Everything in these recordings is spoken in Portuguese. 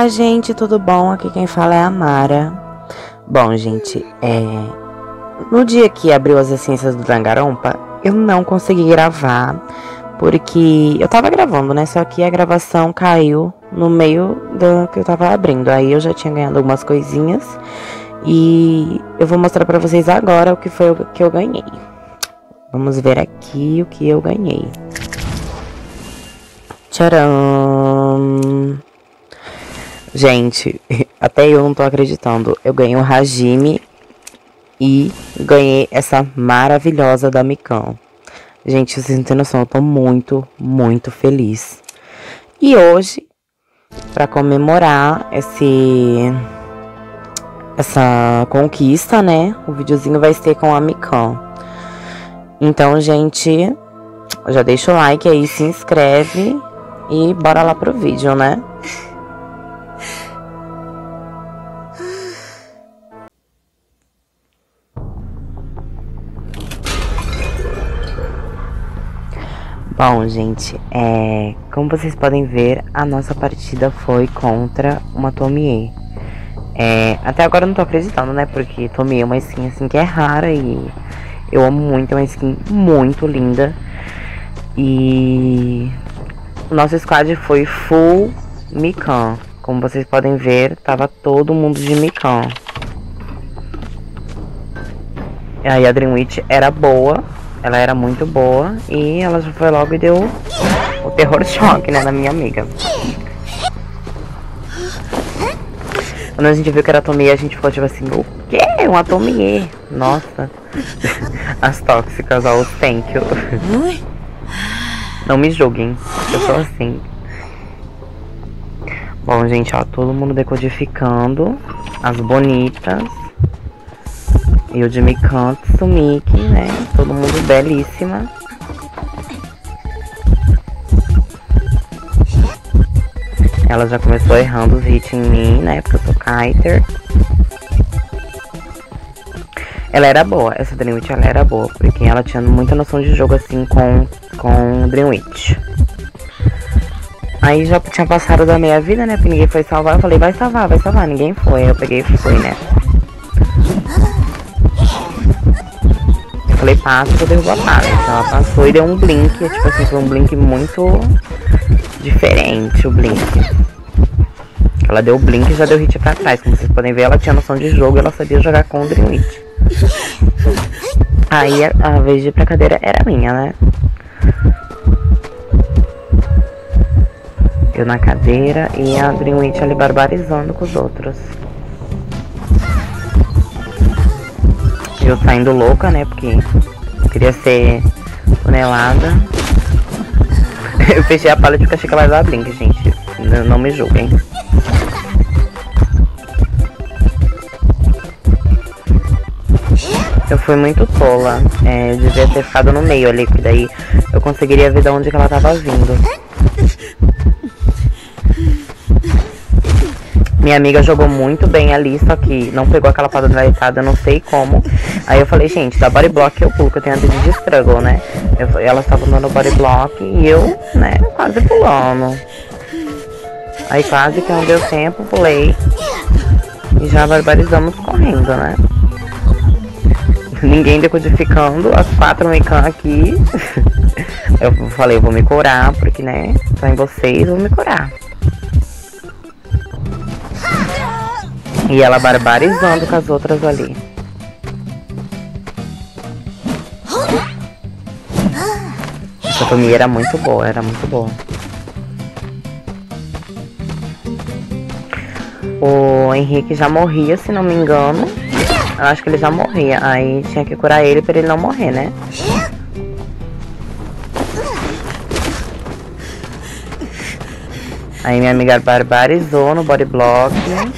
Olá, gente, tudo bom? Aqui quem fala é a Mara. Bom, gente, no dia que abriu as essências do Danganronpa, eu não consegui gravar, porque eu tava gravando, né? Só que a gravação caiu no meio do que eu tava abrindo. Aí eu já tinha ganhado algumas coisinhas e eu vou mostrar pra vocês agora o que foi o que eu ganhei. Vamos ver aqui o que eu ganhei. Tcharam! Gente, até eu não tô acreditando. Eu ganhei um Hajime e ganhei essa maravilhosa da Mikan. Gente, vocês não têm noção, eu tô muito, muito feliz. E hoje, pra comemorar essa conquista, né? O videozinho vai ser com a Mikan. Então, gente, já deixa o like aí, se inscreve e bora lá pro vídeo, né? Bom, gente, como vocês podem ver, a nossa partida foi contra uma Tomie. Até agora eu não tô acreditando, né? Porque Tomie é uma skin assim que é rara e eu amo muito, é uma skin muito linda. E o nosso squad foi full Mikan. Como vocês podem ver, tava todo mundo de Mikan. E aí a Dream Witch era boa. Ela era muito boa e ela já foi logo e deu o terror choque, né, na minha amiga. Quando a gente viu que era Tomie, a gente ficou tipo assim, o quê? Uma Tomie? Nossa. As tóxicas, ó, os thank you. Não me julguem, eu sou assim. Bom, gente, ó, todo mundo decodificando. As bonitas. E o de Mikan, Tsumiki, né? Todo mundo belíssima. Ela já começou errando os hits em mim, né? Porque eu sou kiter. Ela era boa, essa Dream Witch, ela era boa. Porque ela tinha muita noção de jogo, assim, com Dream Witch. Aí já tinha passado da meia vida, né? Porque ninguém foi salvar. Eu falei, vai salvar, vai salvar. Ninguém foi. Eu peguei e fui, né? Falei, passa que eu derrubo a palha. Então ela passou e deu um blink. Tipo assim, foi um blink muito diferente, o blink. Ela deu o blink e já deu hit pra trás. Como vocês podem ver, ela tinha noção de jogo e ela sabia jogar com o Dream Witch. Aí a vez de ir pra cadeira era minha, né? Eu na cadeira e a Dream Witch ali barbarizando com os outros. Eu saindo louca, né? Porque eu queria ser tunelada. Eu fechei a palha porque achei que ela ia dar blink, gente. Não me julguem. Eu fui muito tola. Eu devia ter ficado no meio ali, que daí eu conseguiria ver de onde que ela tava vindo. Minha amiga jogou muito bem ali, só que não pegou aquela padronitada, eu não sei como. Aí eu falei, gente, dá body block eu pulo, que eu tenho a de struggle, né? Elas estavam dando body block e eu, né, quase pulando. Aí quase que não deu tempo, pulei. E já barbarizamos correndo, né? Ninguém decodificando, as 4 Mikan aqui. Eu falei, eu vou me curar, porque, né, tô em vocês, vou me curar. E ela barbarizando com as outras ali. Essa Tomie era muito boa, era muito boa. O Henrique já morria, se não me engano. Eu acho que ele já morria. Aí tinha que curar ele pra ele não morrer, né? Aí minha amiga barbarizou no body block.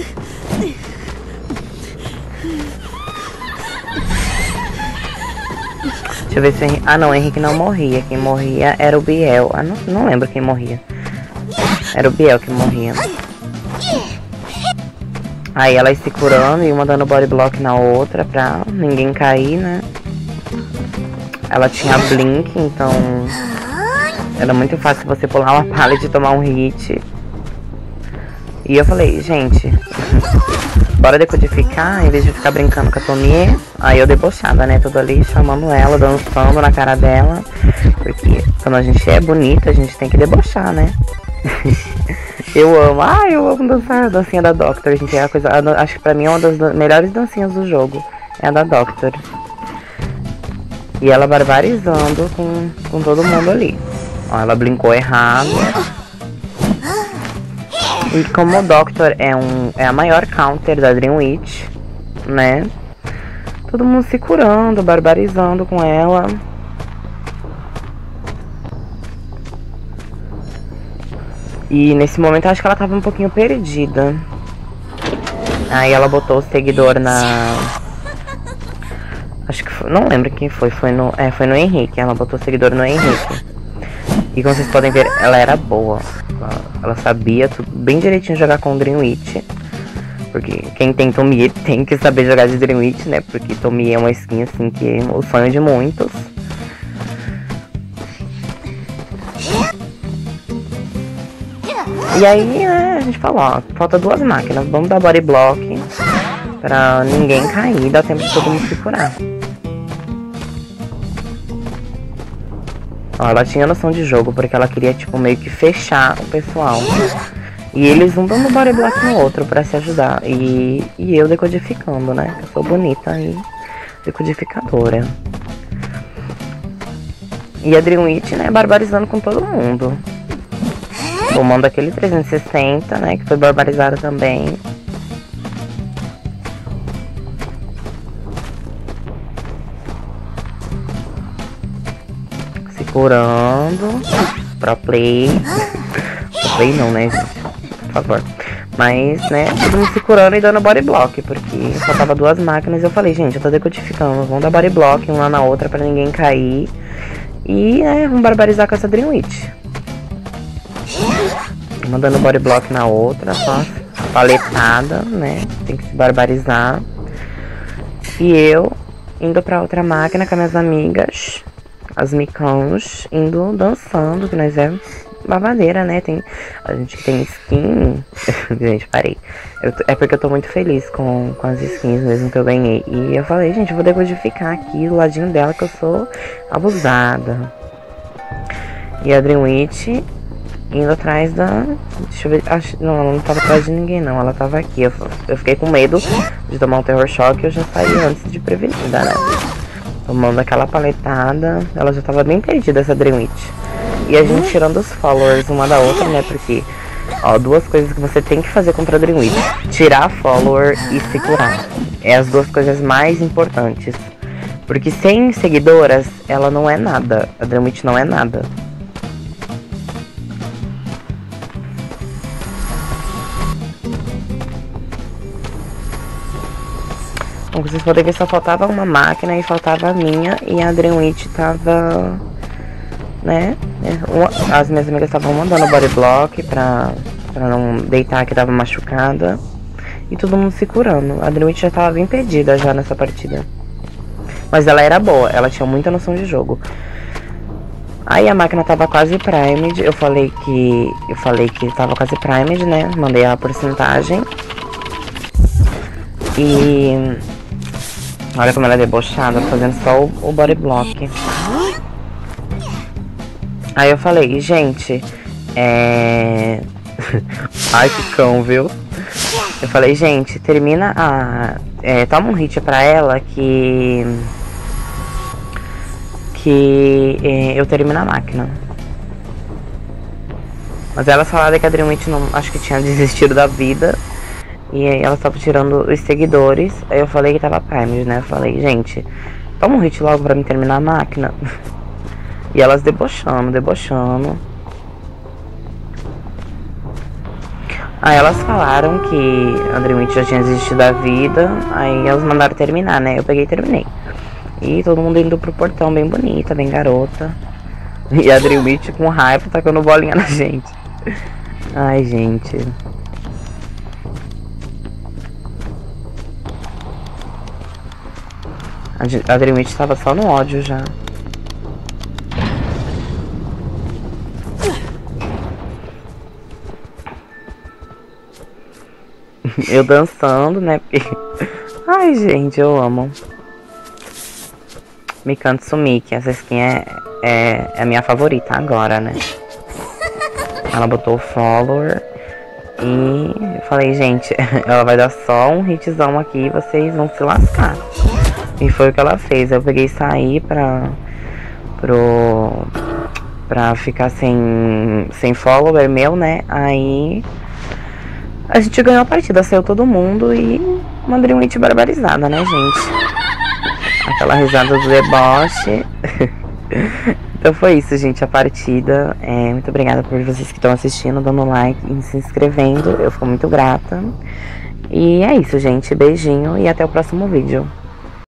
Deixa eu ver se o Henrique... Ah, não, o Henrique não morria. Quem morria era o Biel. Ah, não lembro quem morria. Era o Biel que morria. Aí elas se curando e uma dando body block na outra pra ninguém cair, né? Ela tinha blink, então era muito fácil você pular uma pallet e tomar um hit. E eu falei, gente, bora decodificar, em vez de ficar brincando com a Tomie. Aí eu debochava, né, tudo ali, chamando ela, dançando na cara dela. Porque quando a gente é bonita, a gente tem que debochar, né? Eu amo dançar a dancinha da Doctor, gente, é a coisa, acho que pra mim é uma das melhores dancinhas do jogo, é a da Doctor. E ela barbarizando com todo mundo ali. Ó, ela brincou errado. E como o Doctor é a maior counter da Dream Witch, né? Todo mundo se curando, barbarizando com ela. E nesse momento eu acho que ela tava um pouquinho perdida. Aí ela botou o seguidor na... Acho que foi, não lembro quem foi, foi no Henrique. Ela botou o seguidor no Henrique. E como vocês podem ver, ela era boa. Ela sabia tudo, bem direitinho jogar com o Dream Witch. Porque quem tem Tomie tem que saber jogar de Dream Witch, né? Porque Tomie é uma skin assim que é o sonho de muitos. E aí, né, a gente falou, ó, falta 2 máquinas, vamos dar body block pra ninguém cair, dá tempo de todo mundo se curar. Ó, ela tinha noção de jogo, porque ela queria, tipo, meio que fechar o pessoal. E eles um dando body block no outro pra se ajudar. E eu decodificando, né, eu sou bonita e decodificadora. E a Dream Witch, né, barbarizando com todo mundo. Tomando aquele 360, né, que foi barbarizado também. Se curando. Pro play. Pro play não, né, gente? Por favor. Mas, né, todo mundo se curando e dando body block. Porque faltava 2 máquinas e eu falei, gente, eu tô decodificando. Vamos dar body block uma na outra pra ninguém cair. E, né, vamos barbarizar com essa Dream Witch. Mandando body block na outra, só paletada, né? Tem que se barbarizar. E eu indo pra outra máquina com as minhas amigas, as micãos, indo dançando, que nós é babadeira, né? A gente que tem skin. Gente, parei. É porque eu tô muito feliz com as skins mesmo que eu ganhei. E eu falei, gente, eu vou decodificar aqui do ladinho dela que eu sou abusada. E a Dream Witch indo atrás da... Deixa eu ver... Não, ela não tava atrás de ninguém, não. Ela tava aqui. Eu fiquei com medo de tomar um terror choque. Eu já saí antes de prevenida, né? Tomando aquela paletada. Ela já tava bem perdida, essa Dream Witch. E a gente tirando os followers uma da outra, né? Porque, ó, 2 coisas que você tem que fazer contra a Dream Witch: tirar a follower e se curar. É as 2 coisas mais importantes. Porque sem seguidoras, ela não é nada. A Dream Witch não é nada. Como vocês podem ver, só faltava uma máquina e faltava a minha. E a Dream Witch tava, né? As minhas amigas estavam mandando body block pra não deitar, que tava machucada. E todo mundo se curando. A Dream Witch já tava bem perdida já nessa partida. Mas ela era boa, ela tinha muita noção de jogo. Aí a máquina tava quase primed. Eu falei que tava quase primed, né? Mandei a porcentagem. E olha como ela é debochada, fazendo só o body block. Aí eu falei, gente, ai, que cão, viu? Eu falei, gente, termina toma um hit pra ela que eu termino a máquina. Mas elas falaram que a Dream Witch não, acho que tinha desistido da vida. E aí ela tava tirando os seguidores. Aí eu falei que tava primed, né? Eu falei, gente, toma um hit logo pra mim terminar a máquina. E elas debochando. Aí elas falaram que a Dream Witch já tinha desistido da vida. Aí elas mandaram terminar, né? Eu peguei e terminei. E todo mundo indo pro portão, bem bonita, bem garota. E a Dream Witch com raiva tacando bolinha na gente. Ai, gente. A Dream Witch tava só no ódio já. eu dançando, né? Porque... Ai, gente, eu amo. Mikanto Sumiki, essa skin é a minha favorita agora, né? Ela botou o follower e eu falei, gente, ela vai dar só um hitzão aqui e vocês vão se lascar. E foi o que ela fez. Eu peguei e saí pra ficar sem follower meu, né? Aí a gente ganhou a partida, saiu todo mundo e mandei um hit barbarizada, né, gente? Aquela risada do deboche. Então foi isso, gente, a partida. Muito obrigada por vocês que estão assistindo, dando like e se inscrevendo. Eu fico muito grata. E é isso, gente. Beijinho e até o próximo vídeo.